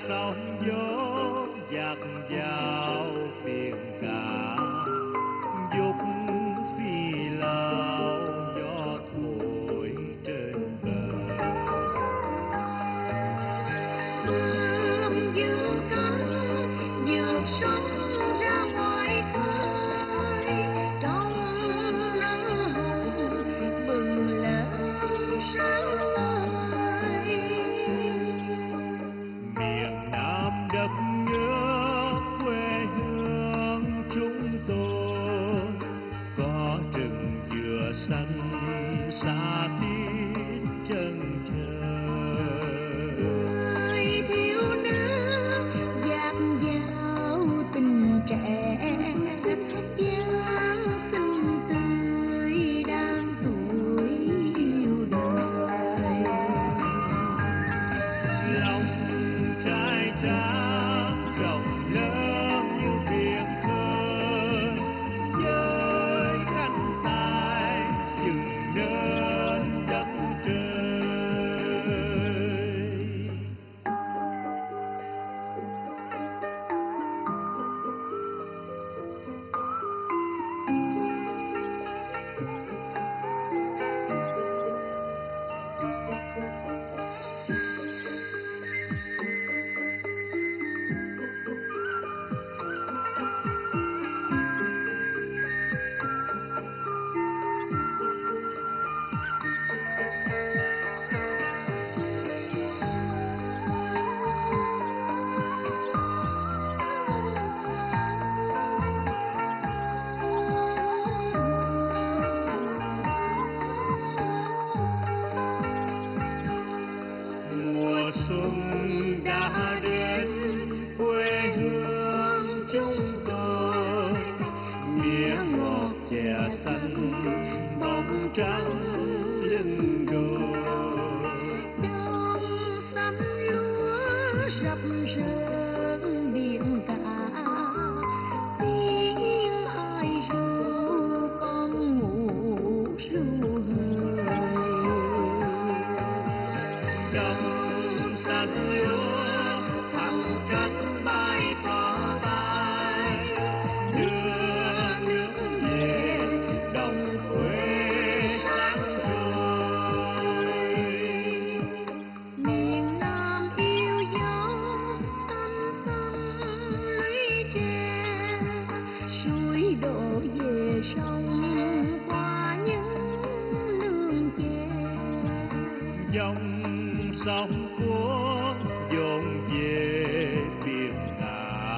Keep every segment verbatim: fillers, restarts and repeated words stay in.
sóng gió dạt vào biển cả, dục phi lao gió thổi trên bờ. Ươm dương cánh vượt sóng ra ngoài khơi, trong nắng hồng bừng lên sáng ngời. Miền Nam đất nước quê hương chúng tôi, có rừng dừa xanh xa tít chân trời. Người thiếu nữ dạt dào tình trẻ, dáng xinh tươi đang tuổi yêu đời. Lòng trai tráng rộng lớn như biển khơi, với cánh tay dừng lên đất trời. Mùa xuân đã đến quê hương chúng tôi, mía ngọt chè xanh bóng trắng lưng đồi. Đông xanh lúa rập rờn biển cả, tiếng ai ru con ngủ ru hời. Đông xanh lúa thắm cánh bay có bay, đưa nước về đồng quê sáng rồi. Miền Nam yêu dấu xanh xanh lũy tre, suối đổ về sông qua những nương chè. Dòng sông cuốn dồn về biển cả,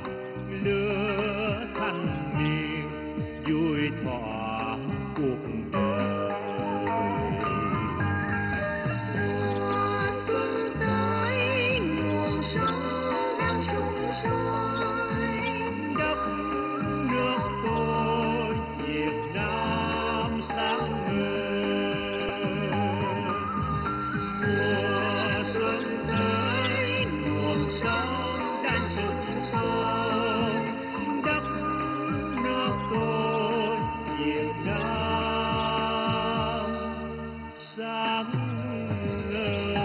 lửa thanh niên vui thỏa cuộc đời. Mùa xuân tới nguồn sông đang sung sôi, Đất nước tôi Việt Nam sáng ngời. Mùa xuân tới nguồn sông đang sung sôi, đất nước tôi Việt Nam sáng ngời.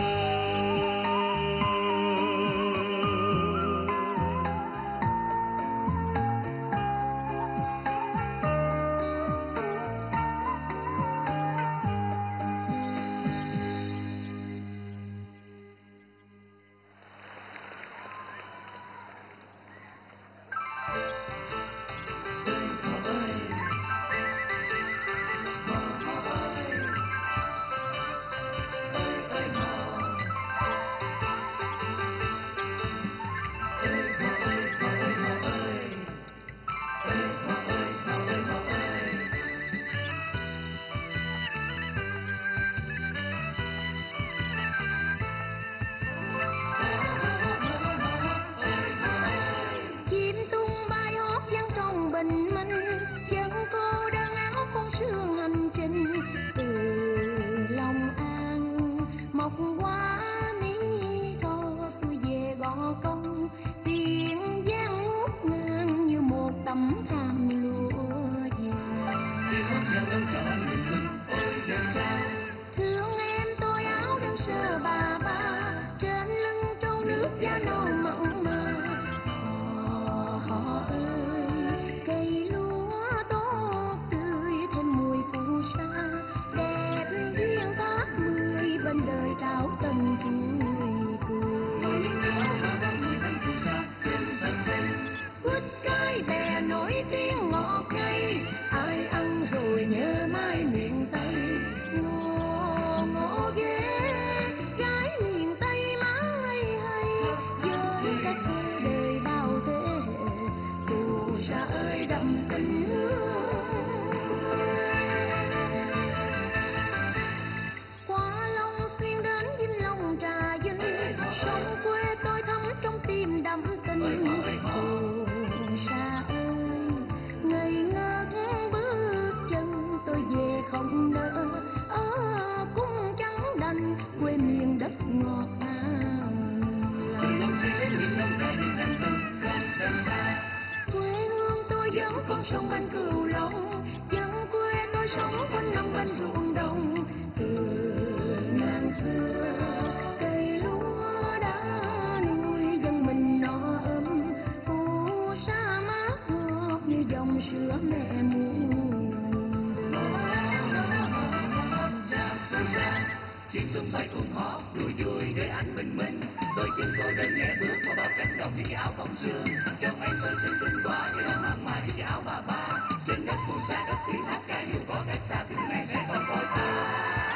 con sông bên Cửu Long, dân quê tôi sống quanh năm bên ruộng đồng. Từ ngàn xưa cây lúa đã nuôi dân mình no ấm, phù sa mát ngọt như dòng sữa mẹ muôn. chim tung bay cùng hót đùi vui với anh bình minh. Đôi chân cô đơn nhẹ bước qua bao cánh đồng với áo không sương. Trong anh tôi xinh xinh quá như là mặn mà với áo bà ba. Trên đất phù sa cất tiếng hát ca dù có cách xa từng ngày sẽ còn coi ta.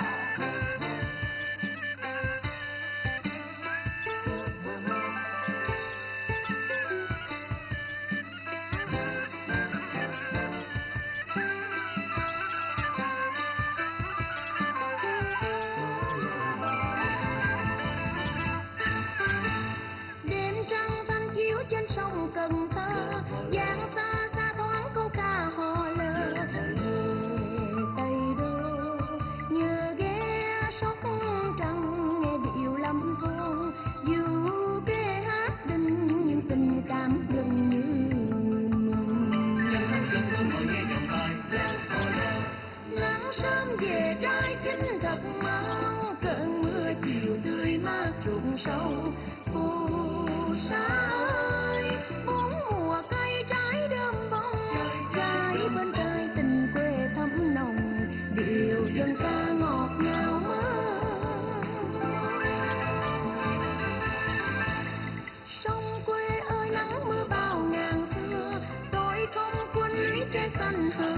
Sông Cần Thơ, giang xa xa thoáng câu ca hò lờ. Tây Đô nhờ ghé Sóc Trăng nghe điệu lâm thôn. Dù kê hát đinh nhưng tình cảm gần như mừng. Chân sông Cần Thơ ngồi nghe dòng bài hò lờ. Nắng sớm về trái chín thật mau, cơn mưa chiều tươi mát ruộng sâu. Phù sa ơi, bốn mùa cây trái đơm bông, trái bên trái tình quê thắm nồng, điệu dân ca ngọt ngào mơ. Sông quê ơi nắng mưa bao ngàn xưa, tôi không quên trái xanh hờ.